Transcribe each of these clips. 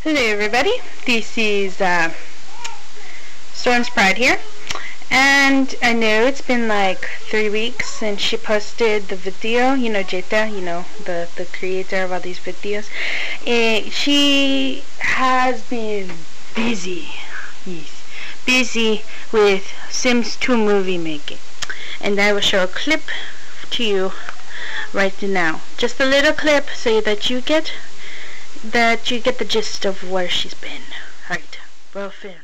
Hello everybody, this is Storm's Pride here, and I know it's been like 3 weeks since she posted the video. You know Jeta, you know, the creator of all these videos. She has been busy with Sims 2 movie making, and I will show a clip to you right now, just a little clip so that you get the gist of where she's been. Alright, well film.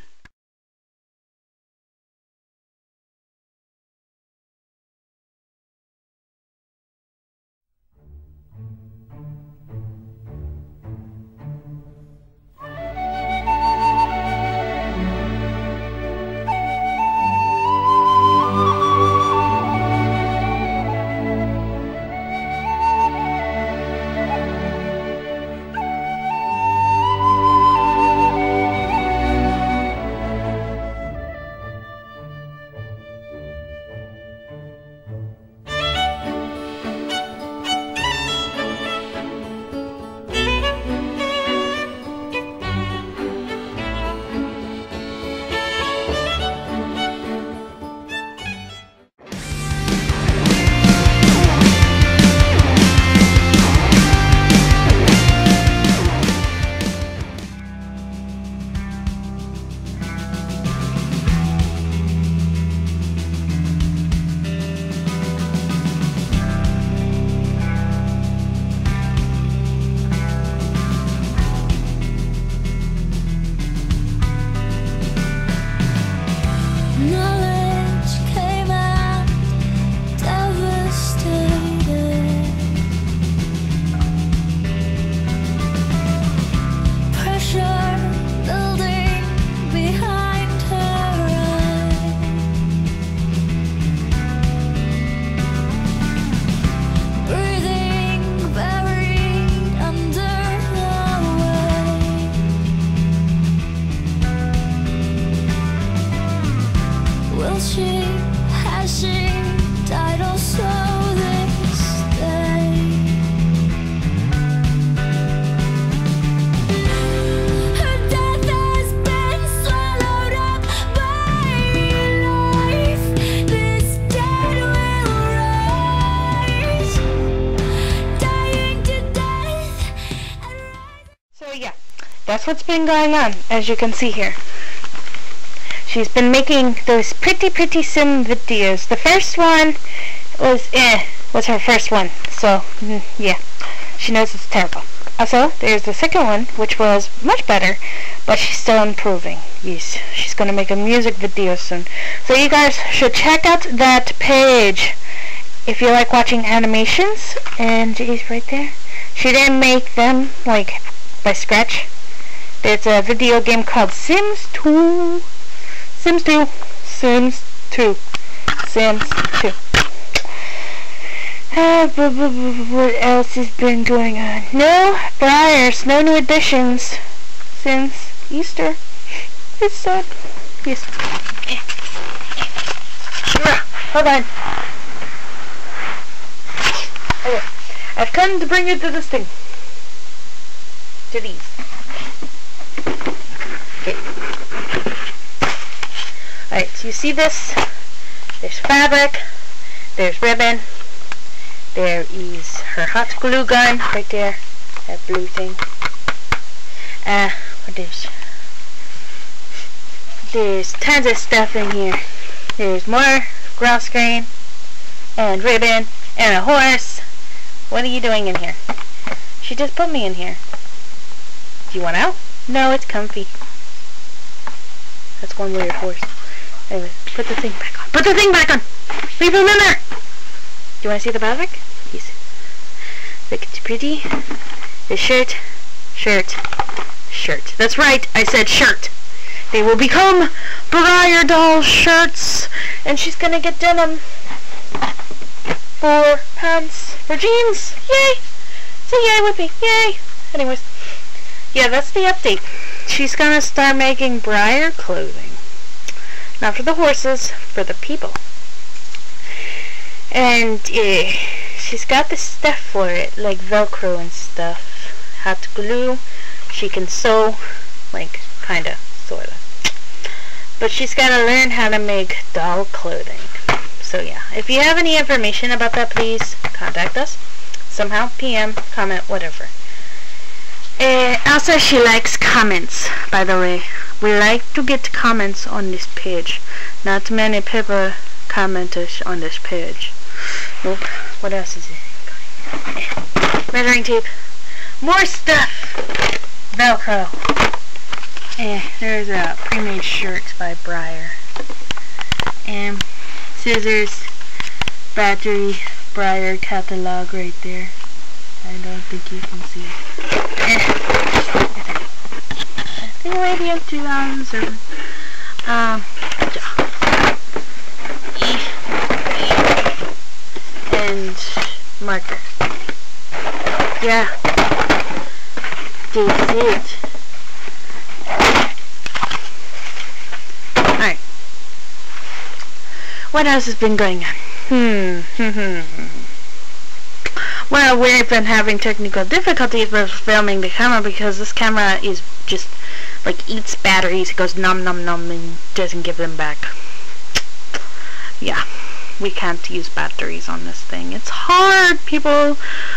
Has she died also this day? Her death has been swallowed up by life. This dead will rise, dying to death and rise. So yeah, that's what's been going on, as you can see here. She's been making those pretty sim videos. The first one was her first one, so yeah, she knows it's terrible. Also, there's the second one, which was much better, but she's still improving. Yes, she's gonna make a music video soon, so you guys should check out that page if you like watching animations. And it's right there. She didn't make them like by scratch. There's a video game called Sims 2. What else has been going on? No Briars, no new additions since Easter. It's sad. Yes. Hold on. Okay. I've come to bring you to this thing. To these. Okay. Alright, so you see this? There's fabric, there's ribbon, there is her hot glue gun right there, that blue thing. There's tons of stuff in here. There's more grass grain, and ribbon, and a horse. What are you doing in here? She just put me in here. Do you want out? No, it's comfy. That's one weird horse. Anyway, put the thing back on. Put the thing back on! Leave him in there! Do you want to see the fabric? Yes. Look, it's pretty. The shirt. That's right, I said shirt. They will become Briar doll shirts. And she's gonna get denim for pants, for jeans. Yay! Say yay with me. Yay! Anyways. Yeah, that's the update. She's gonna start making Briar clothing. Not for the horses, for the people. And she's got the stuff for it, like Velcro and stuff. Hot glue. She can sew, like, kinda, sorta. But she's gotta learn how to make doll clothing. So yeah, if you have any information about that, please contact us. Somehow, PM, comment, whatever. Also, she likes comments, by the way. We like to get comments on this page. Not many people comment on this page. Nope. What else is it? Measuring tape. More stuff. Velcro. There's a pre-made shirt by Breyer. And scissors. Battery. Breyer catalog right there. I don't think you can see it. I think maybe in 2007. And marker. Yeah. That's it. Alright. What else has been going on? Well, we've been having technical difficulties with filming the camera because this camera is just, like, eats batteries. It goes nom nom nom and doesn't give them back. Yeah, we can't use batteries on this thing. It's hard, people.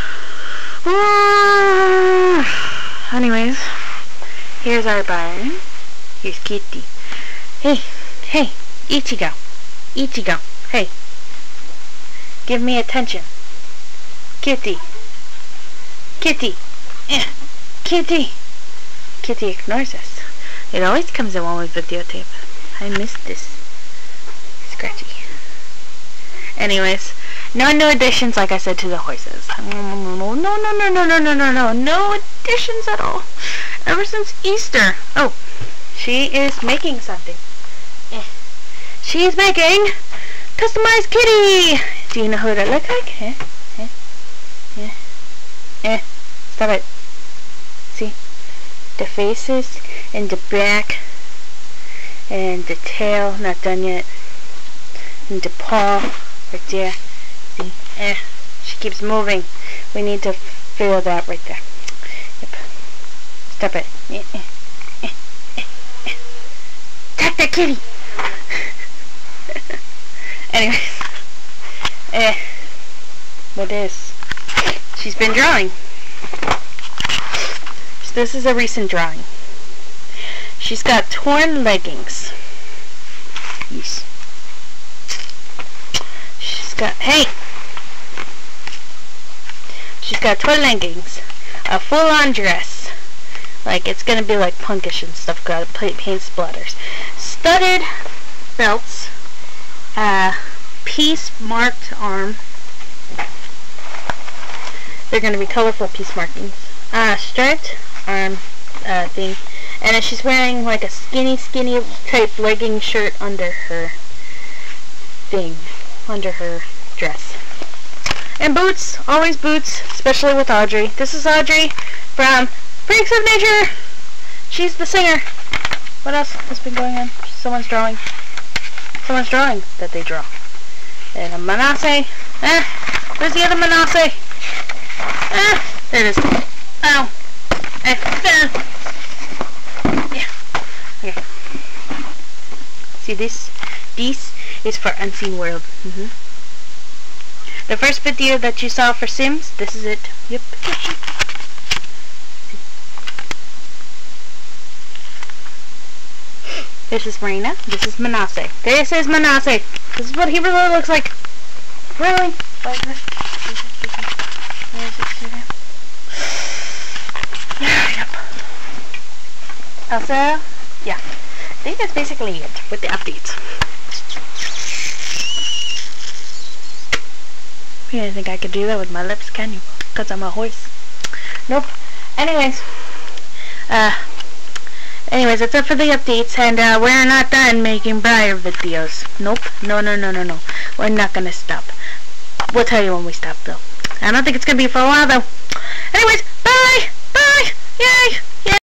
Anyways, here's our barn. Here's Kitty. Hey, Ichigo. Ichigo, hey. Give me attention. Kitty. Kitty. Kitty. Kitty ignores us. It always comes in when we videotape. I missed this. Scratchy. Anyways, no new additions, like I said, to the horses. No additions at all. Ever since Easter. Oh, she is making something. She's making customized kitty. Do you know who that looks like? Stop it. See? The faces and the back and the tail, not done yet. And the paw right there. See? She keeps moving. We need to fill that right there. Yep. Stop it. Take the kitty. Anyways. What is? She's been drawing. So this is a recent drawing. She's got torn leggings. Yes. She's got, she's got torn leggings. A full-on dress. Like, it's gonna be like punkish and stuff. Got paint splatters. Studded belts. Piece marked arm. They're going to be colorful piece markings. Striped arm thing. And then she's wearing like a skinny type legging shirt under her thing. Under her dress. And boots. Always boots. Especially with Audrey. This is Audrey from Freaks of Nature. She's the singer. What else has been going on? Someone's drawing. Someone's drawing that they draw. And a Manasseh. Where's the other Manasseh? There it is. Ow. Yeah. Okay. See this? This is for Unseen World. The first video that you saw for Sims, this is it. Yep. This is Marina. This is Manasseh. This is Manasseh. This is what he really looks like. Really? Yep. Also, yeah. I think that's basically it with the updates. You didn't think I could do that with my lips, can you? Because I'm a horse. Nope. Anyways, that's it for the updates, and we're not done making Breyer videos. Nope. No. We're not gonna stop. We'll tell you when we stop, though. I don't think it's gonna be for a while, though. Anyways, bye! Bye! Yay! Yay!